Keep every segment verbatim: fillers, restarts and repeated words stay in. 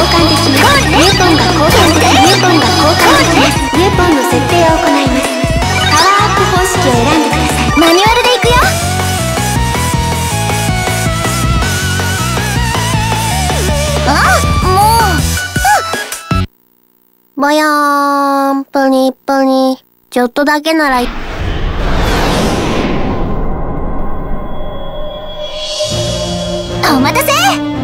換できます。ウェポンが交換できます。ウェポンが交換できます。ウェポンの設定を行います。パワーアップ方式を選んでください。マニュアルでいくよ。あ、もうぼやーん、プニプニ。ちょっとだけならお待たせ。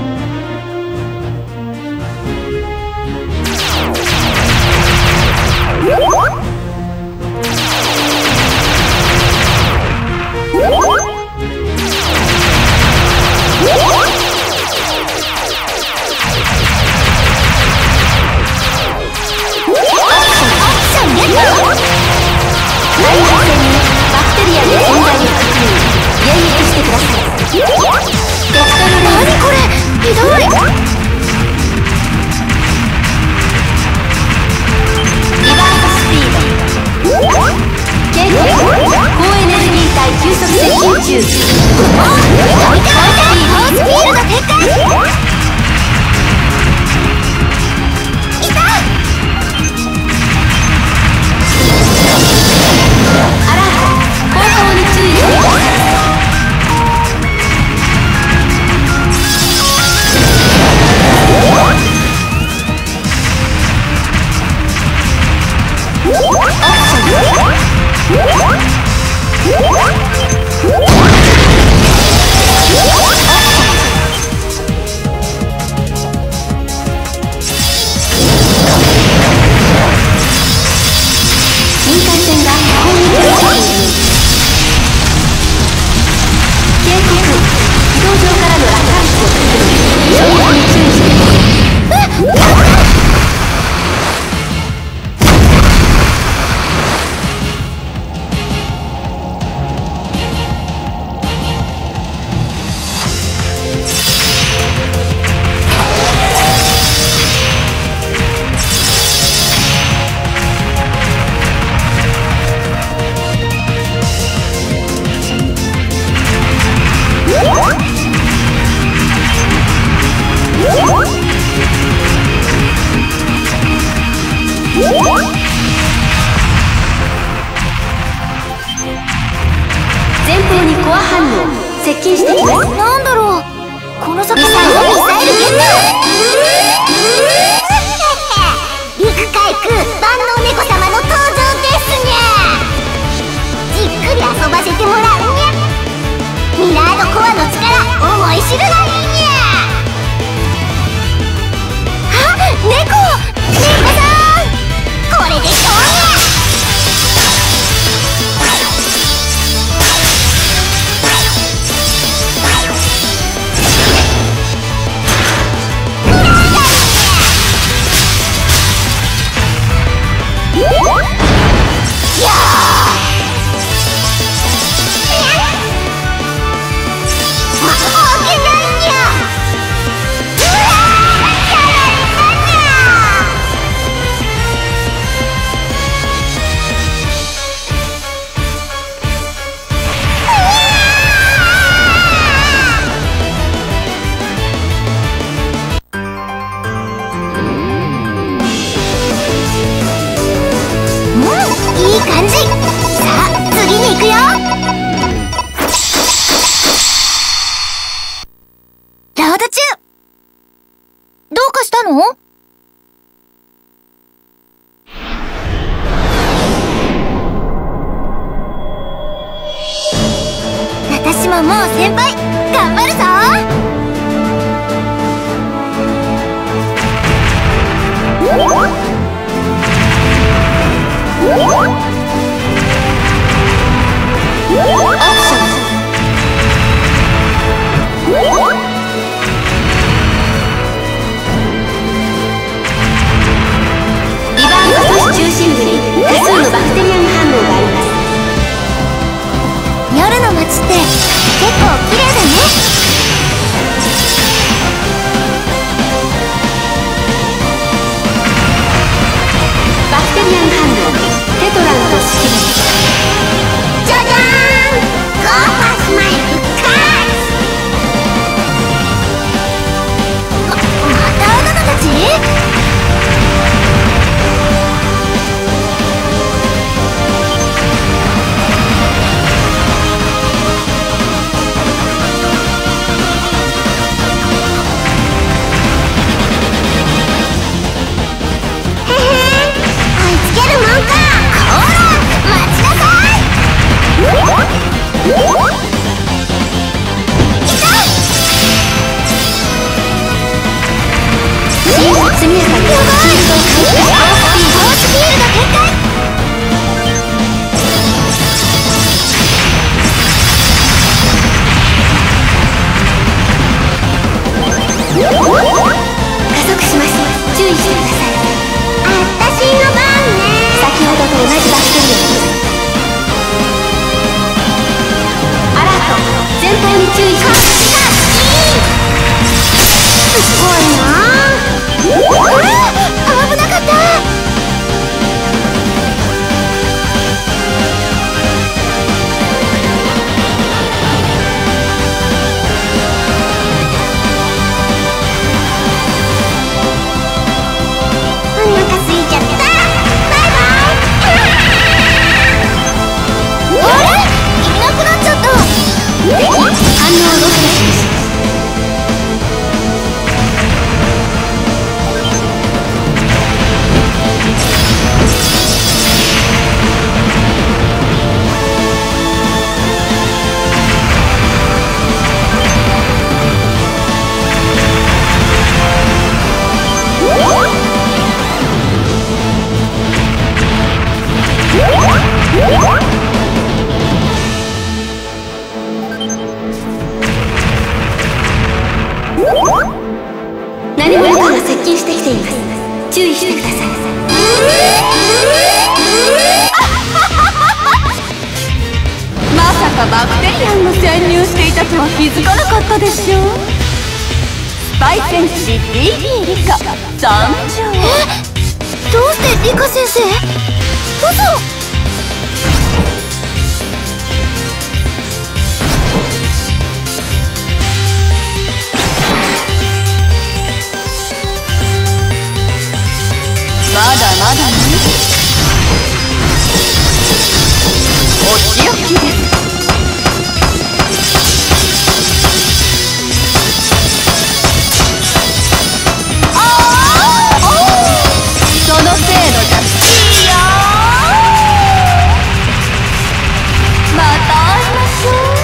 前方にコア反応接近してきます。なんだろう、この先にミサイルゲット。陸海空万能猫様の登場ですにゃ。じっくり遊ばせてもらうにゃ。ミラードコアの力思い知るがいいにゃ。あ、猫猫さん、これでしょうにゃ。いい感じ。さあ次に行くよ。ロード中。どうかしたの？私ももう先輩頑張るぞ。中心部に多数のバクテリアン反応があります。夜の街って結構綺麗だね。バクテリアン反応テトランと式じゃじゃーん、ゴーパスマイ復活。ま、またあなたたち？ ています。注意してください。まさかバクテリアンの潜入していたとは気づかなかったでしょう。スパイ戦士 ディービー リカ参上。 え、どうしてリカ先生？嘘！ まだまだね。お仕置きです。ああ、その程度じゃいいよ。また会いましょう。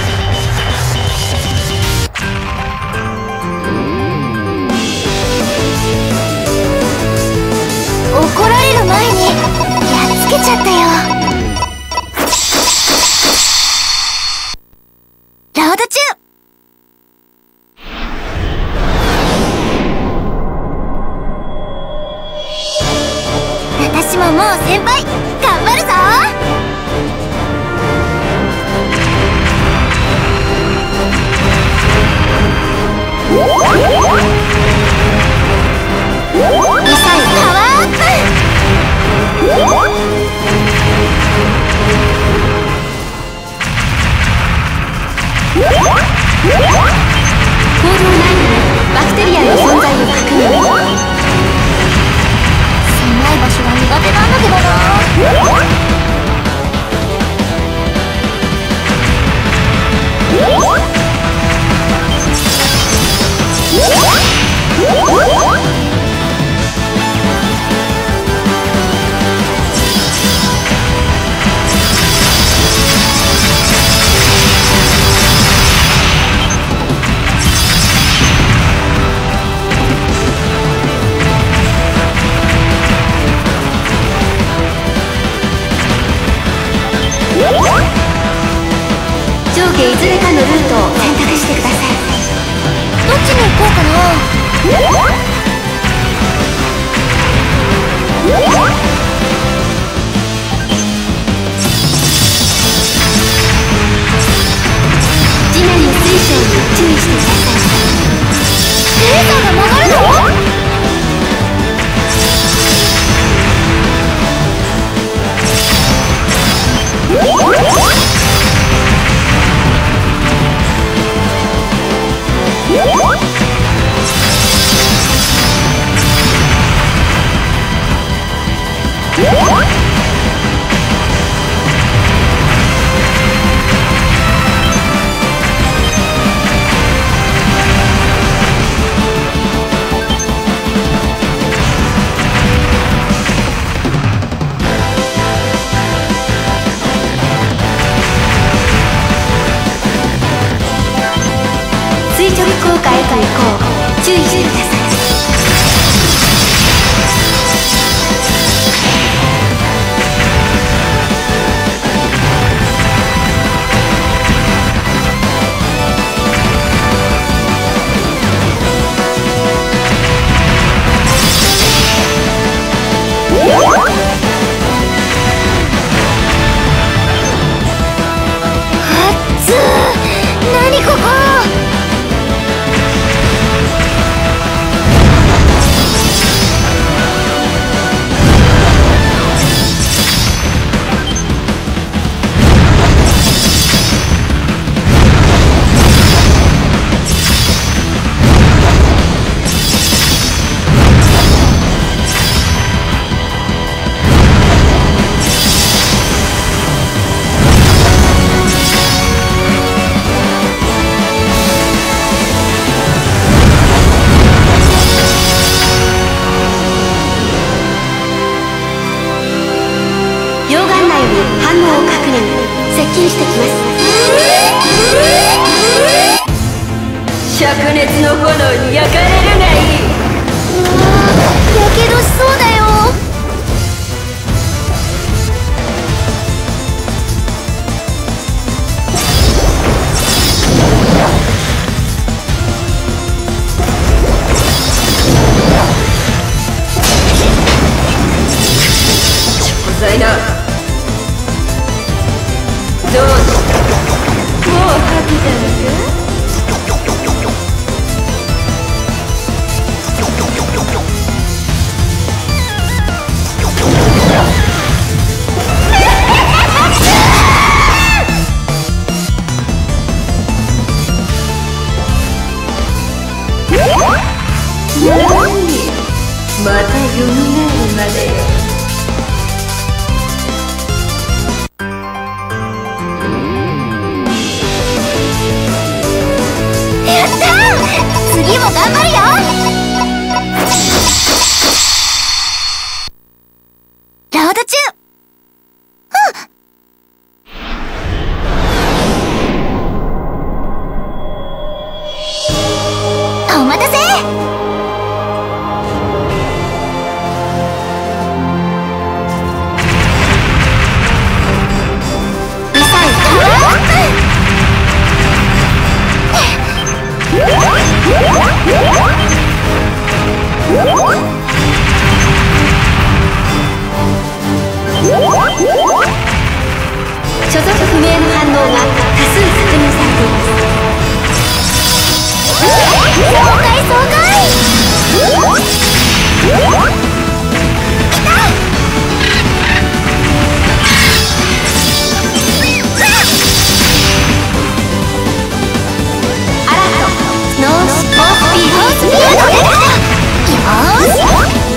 怒られる前にやっつけちゃったよ。ロード中。私ももう先輩頑張るぞ。ミサイルパワーアップ。 行動内容でバクテリアの存在を確認。 狭い場所は苦手なんだけどな。 上下いずれかのルートを選択してください。 どっちに行こうかな。 地面の水晶に注意してください。 レーザーが曲がるの？ 垂直降下へと移行。注意してください。 あっつー、何ここ。 反応を確認。接近してきます。灼熱の炎に焼かれるがいい。 うわー、やけどしそうだよ。 よみがえるまでよ。 やったー！次も頑張るよ。ロード中。お待たせ。ミサイルパワー。 所属不明の反応が多数確認されています。 爽快爽快。きた。 アラートスノースポーツビートスピード出てきた。よーし。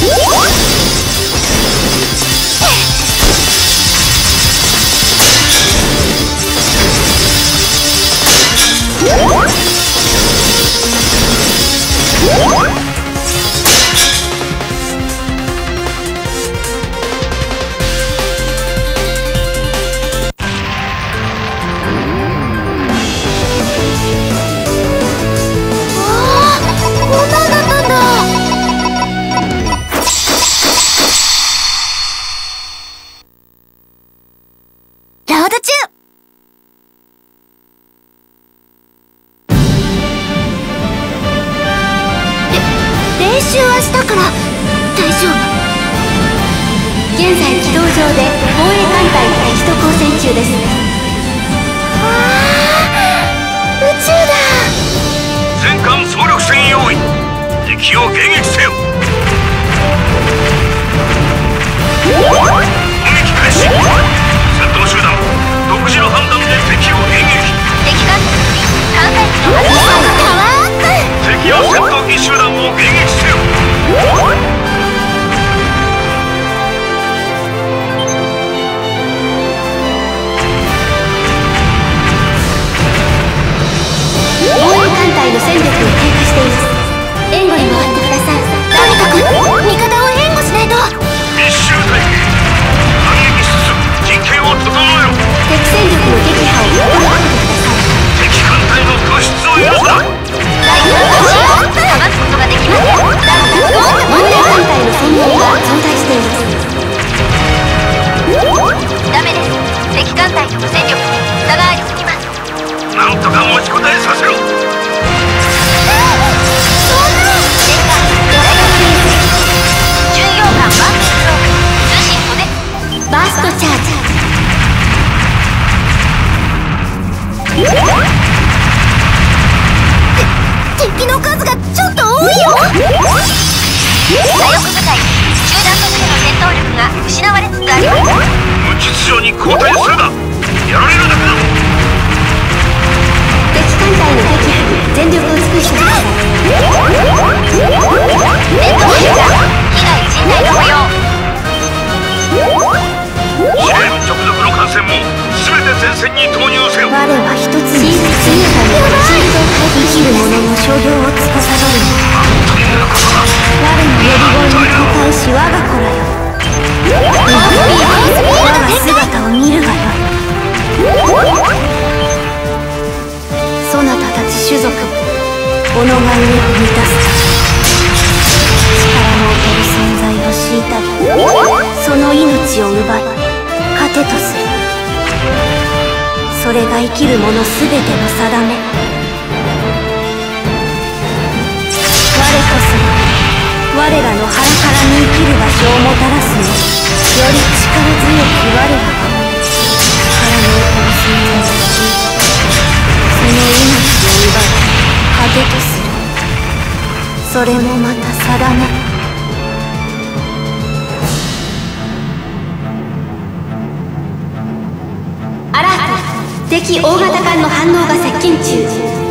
敵大型艦の反応が接近中。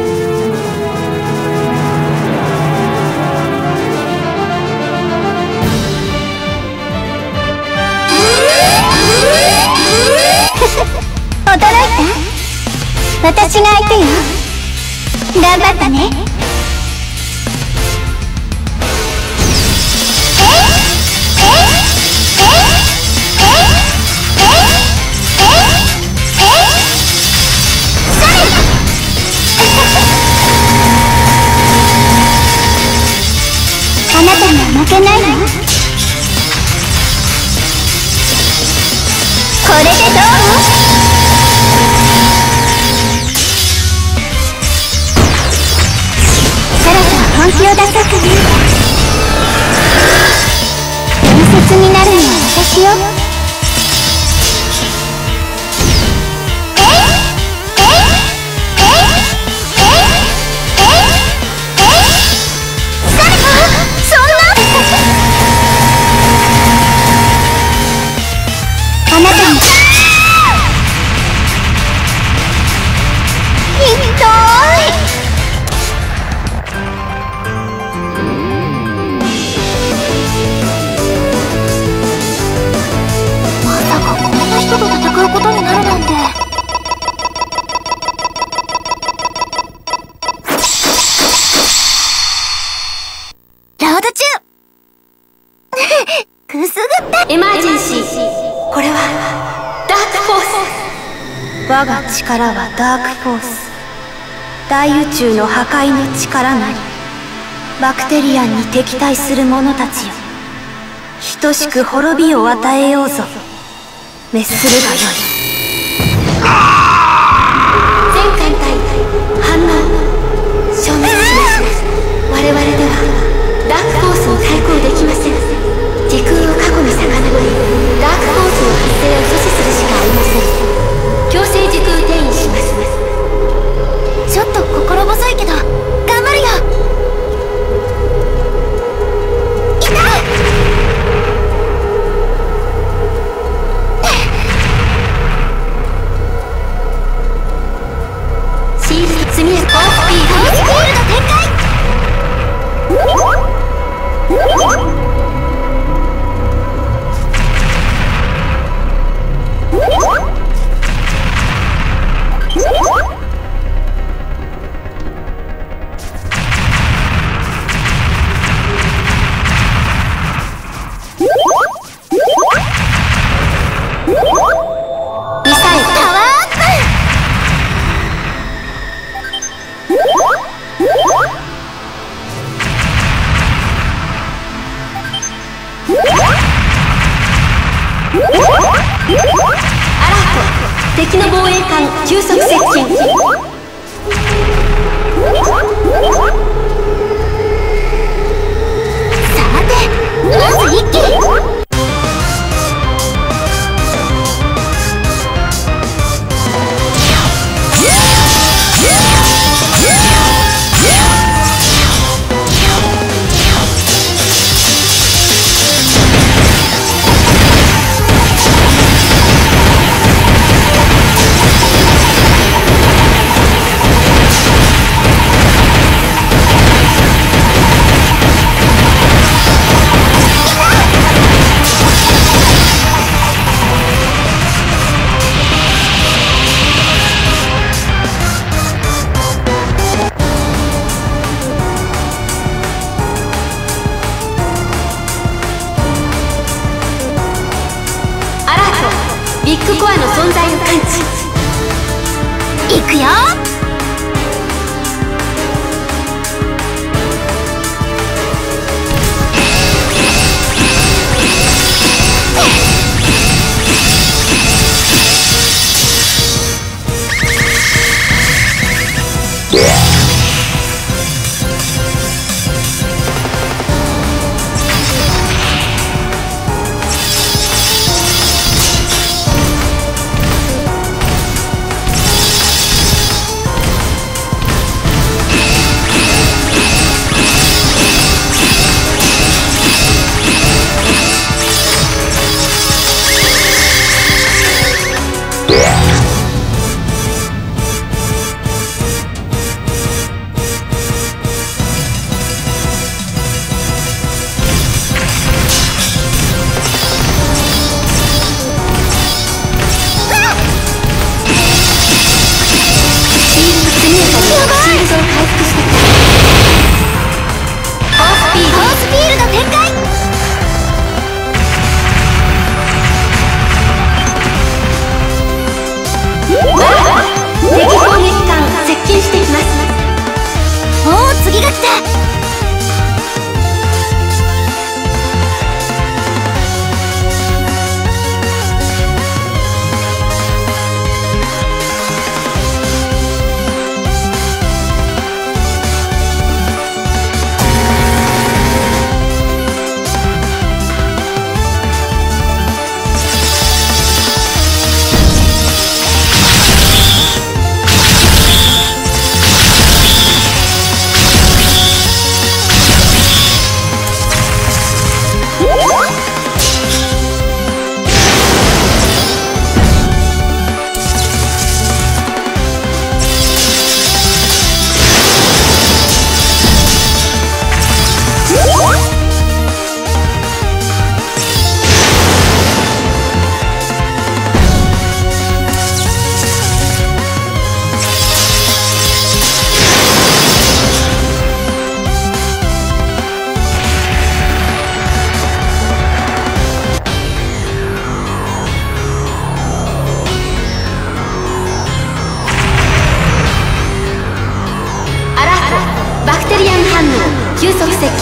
驚いた？私が相手よ。頑張ったね。あなたには負けないの？これでどう？そろそろ本気を出そうかね。伝説になるのは私よ。あなたにひどい。 力はダークフォース、大宇宙の破壊の力なり。バクテリアンに敵対する者たちよ、等しく滅びを与えようぞ。滅するがよい。全艦隊反応消滅します。我々ではダークフォースに対抗できません。時空を過去に遡り、ダークフォースの発生を阻止するしかありません。強制時空転移します。ちょっと心細いけど頑張るよ。痛い。シールド積み上げ、高スピード展開。ミサイルパワーアップ。アラート、敵の防衛艦急速接近。さて、まず一気にビッグコアの存在を感知。いくよ。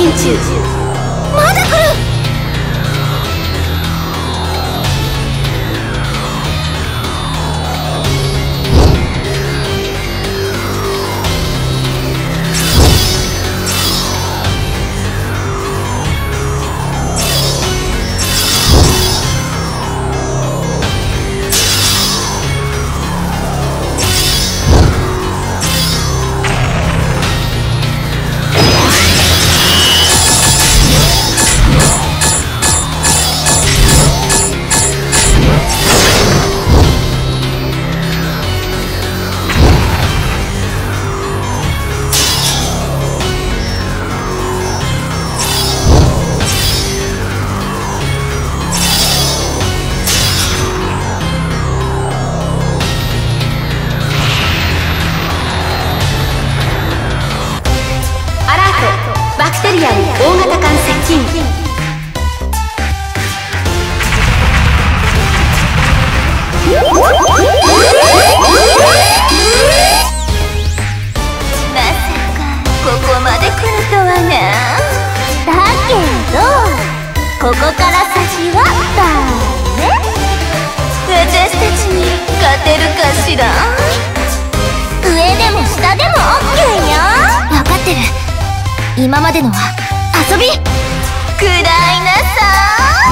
近中。 まだ来る。 バクテリアに大型艦接近。 まさかここまで来るとはな。 だけどここから先はダメ。 私たちに勝てるかしら。 上でも下でも オーケー よ。分かってる。今までのは遊び。 くらいなさ。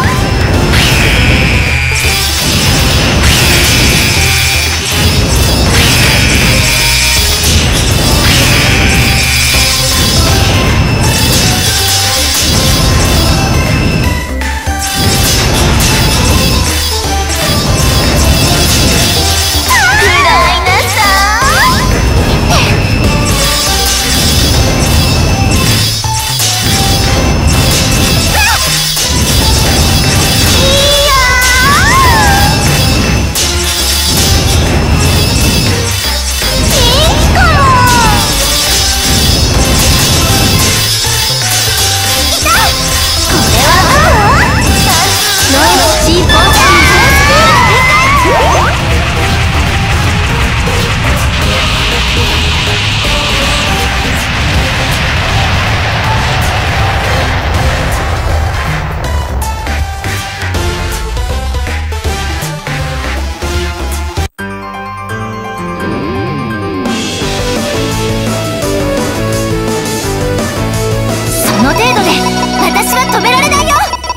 その程度で私は止められないよ。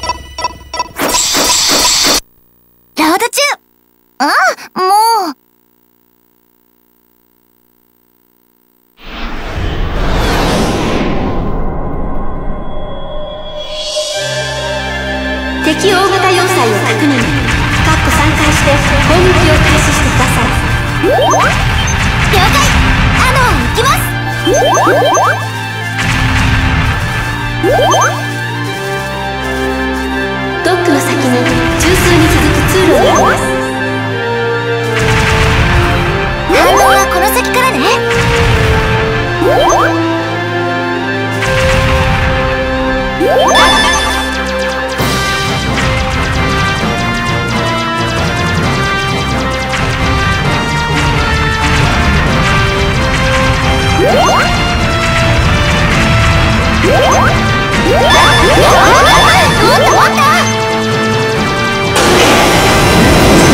ロード中。ああ、もう。 敵大型要塞を確認。カッコさんかいして攻撃を開始してください。 了解。アノア行きます。 ドックの先に中枢に続く通路があります。 反応はこの先からね。もっともっと。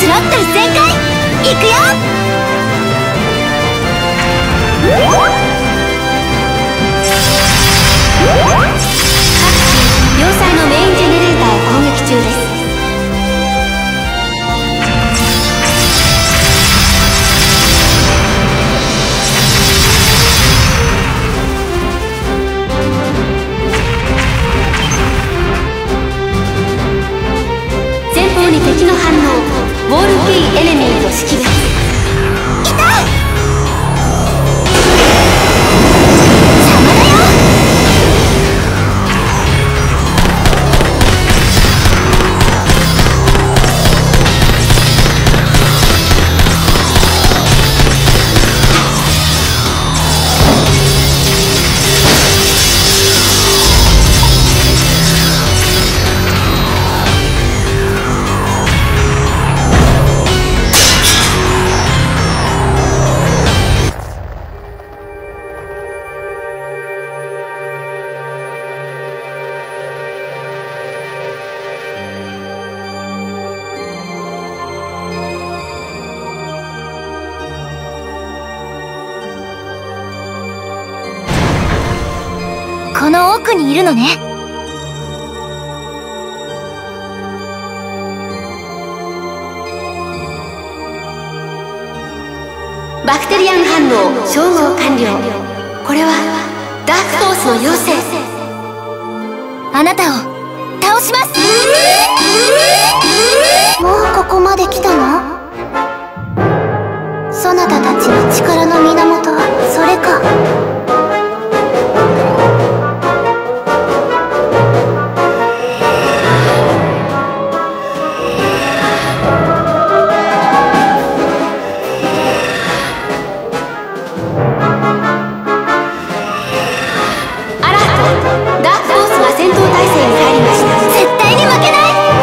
スロットル全開いくよ。 要塞のメインジェネレーターを攻撃中です。前方に敵の反応。ウォールキーエネミーと識別。 この奥にいるのね。 バクテリアン反応照合完了。これはダークフォースの要請。 あなたを倒します。もうここまで来たの？そなたたちの力の源はそれか。 アラート。ダークフォースが戦闘態勢に入りました。 絶対に負けない。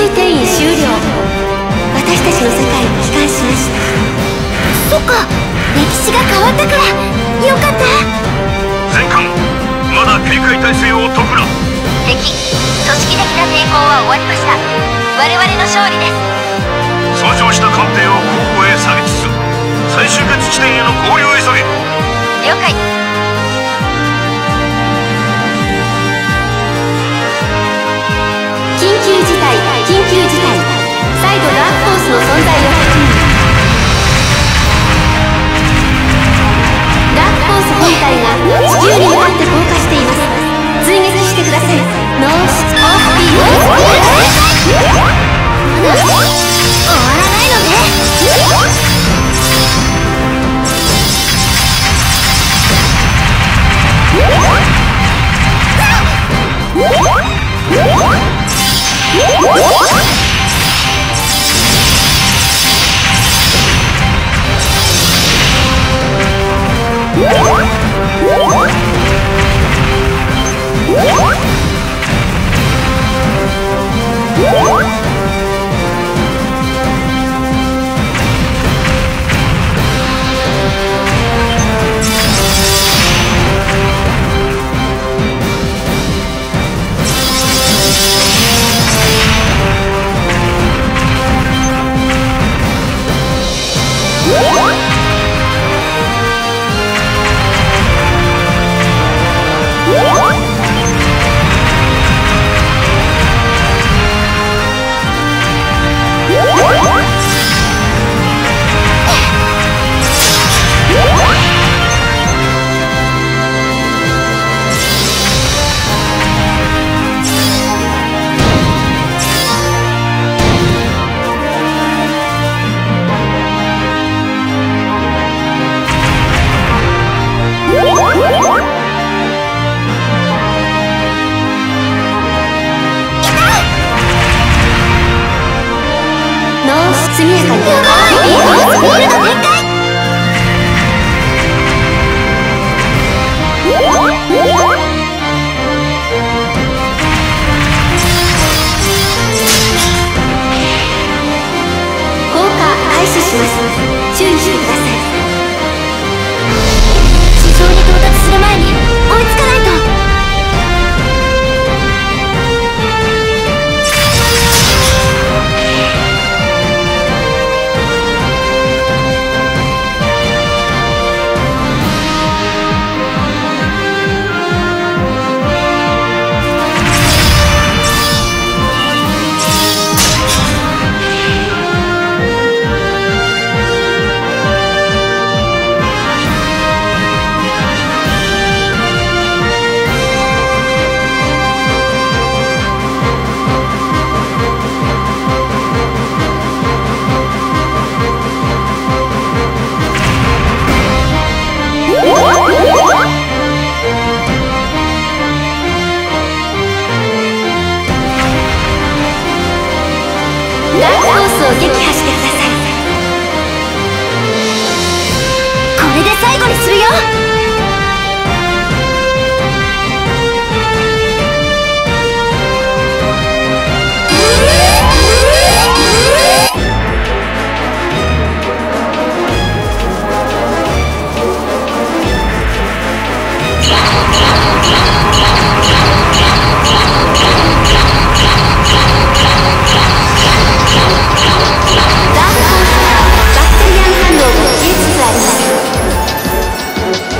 転移終了。私たちの世界に帰還しました。 そっか、歴史が変わったからよかった。 全艦まだ警戒態勢を解くな。 敵組織的な抵抗は終わりました。我々の勝利です。 損傷した艦艇を後方へ下げつつ最終決地点への合流を急げ。 了解。 緊急事態緊急事態再度ダークホースの存在を確認。ダークホース本体が地球に向かって降下しています。追撃してください。ノースオフビーム。 まだ終わらないのね。 速やかに。やばい！フィールド展開！降下開始します。注意してください。 地上に到達する前に追いつかないと。 ダークホースを撃破してください。 これで最後にするよ。 ダークホースからバクテリアン反応が消えつつあります。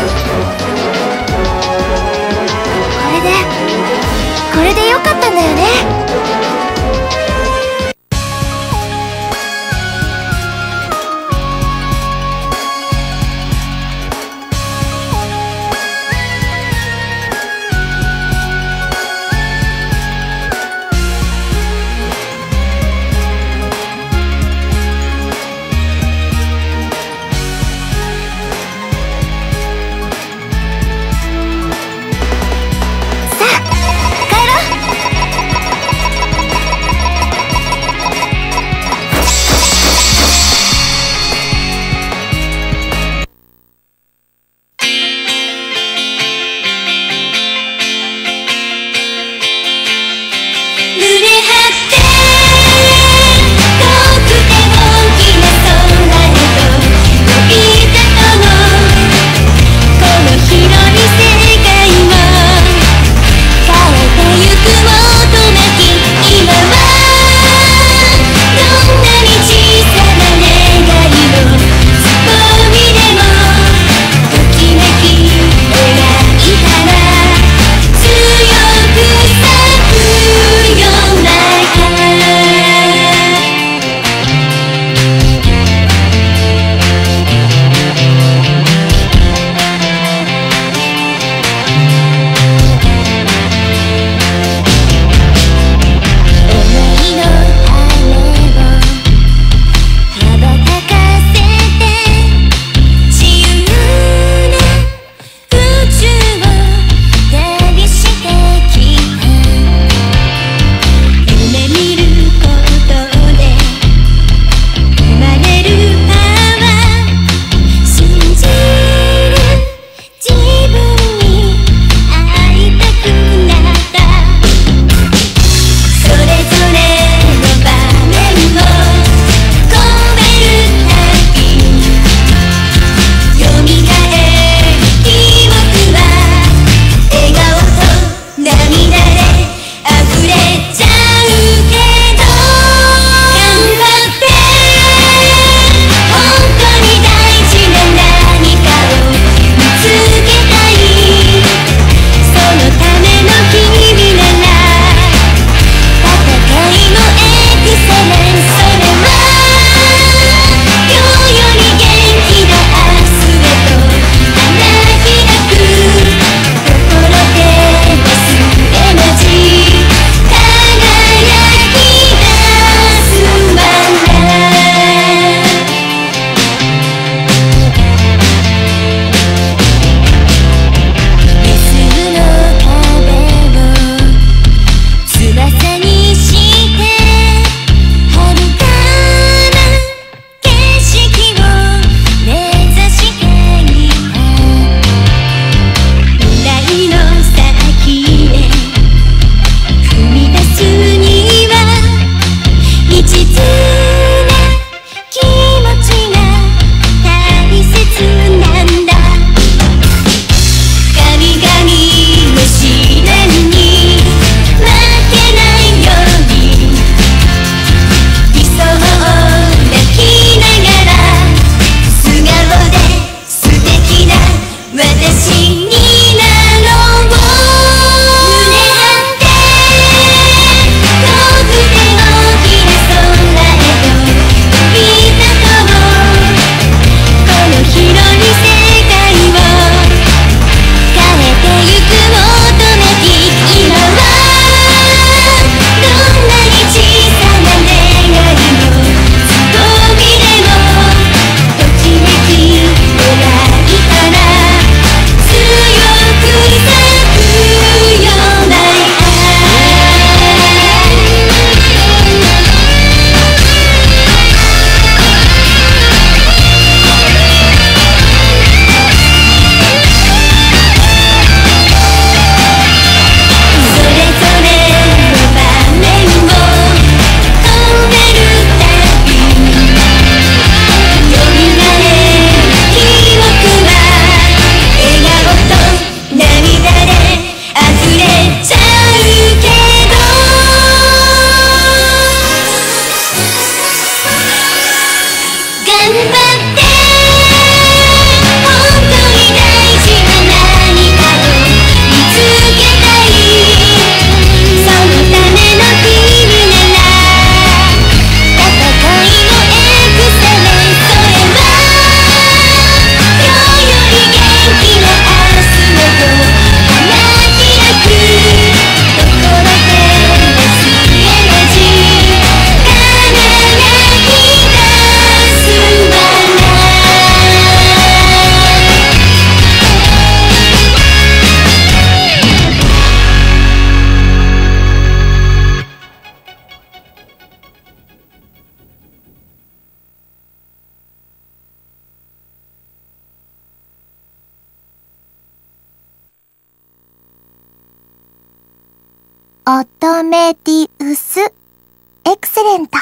オトメディウスエクセレント。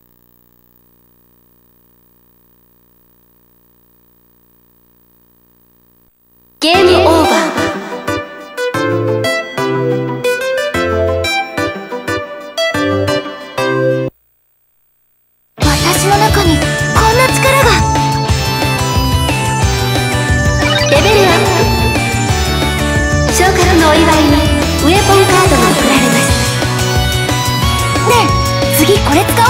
ゲームオーバー。 私の中にこんな力が。 レベルアップ。昇格のお祝いにウェポンカードが送られます。 ねえ、次これ使おう。